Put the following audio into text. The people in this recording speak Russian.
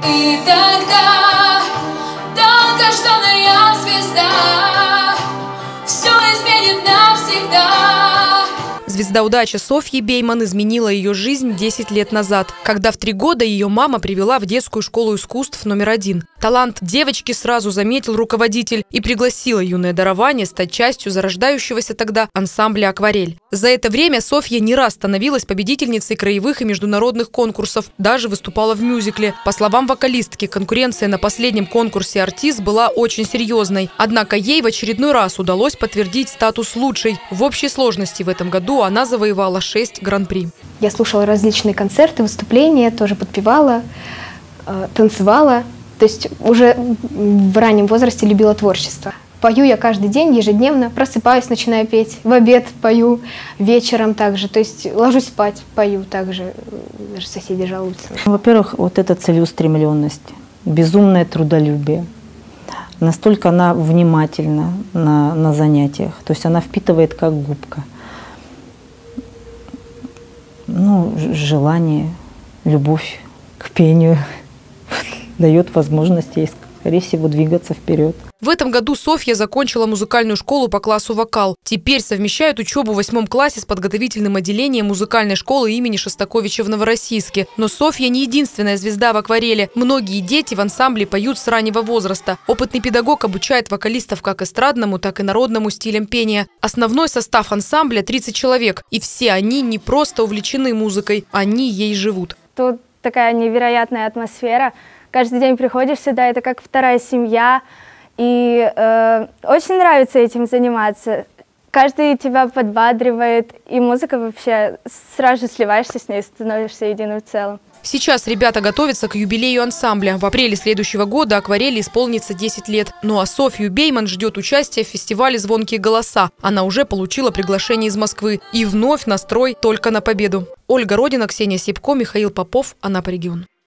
И тогда долгожданная звезда все изменит навсегда. Звезда удачи Софьи Бейман изменила ее жизнь 10 лет назад, когда в 3 года ее мама привела в детскую школу искусств №1. Талант девочки сразу заметил руководитель и пригласила юное дарование стать частью зарождающегося тогда ансамбля «Акварель». За это время Софья не раз становилась победительницей краевых и международных конкурсов, даже выступала в мюзикле. По словам вокалистки, конкуренция на последнем конкурсе «Артист» была очень серьезной. Однако ей в очередной раз удалось подтвердить статус лучшей. В общей сложности в этом году она завоевала 6 гран-при. Я слушала различные концерты, выступления, тоже подпевала, танцевала. То есть уже в раннем возрасте любила творчество. Пою я каждый день, ежедневно, просыпаюсь, начинаю петь, в обед пою, вечером также. То есть ложусь спать, пою также, даже соседи жалуются. Во-первых, вот эта целеустремленность, безумное трудолюбие. Настолько она внимательна на занятиях, то есть она впитывает как губка. Ну, желание, любовь к пению дает возможность ей, скорее всего, двигаться вперед. В этом году Софья закончила музыкальную школу по классу вокал. Теперь совмещает учебу в 8 классе с подготовительным отделением музыкальной школы имени Шостаковича в Новороссийске. Но Софья не единственная звезда в «Акварели». Многие дети в ансамбле поют с раннего возраста. Опытный педагог обучает вокалистов как эстрадному, так и народному стилям пения. Основной состав ансамбля 30 человек. И все они не просто увлечены музыкой, они ей живут. Тут такая невероятная атмосфера. Каждый день приходишь сюда, это как вторая семья. И очень нравится этим заниматься. Каждый тебя подбадривает, и музыка вообще, сразу же сливаешься с ней, становишься единым целым. Сейчас ребята готовятся к юбилею ансамбля. В апреле следующего года «Акварели» исполнится 10 лет. Ну а Софью Бейман ждет участия в фестивале «Звонкие голоса». Она уже получила приглашение из Москвы. И вновь настрой только на победу. Ольга Родина, Ксения Сипко, Михаил Попов. Анапа регион.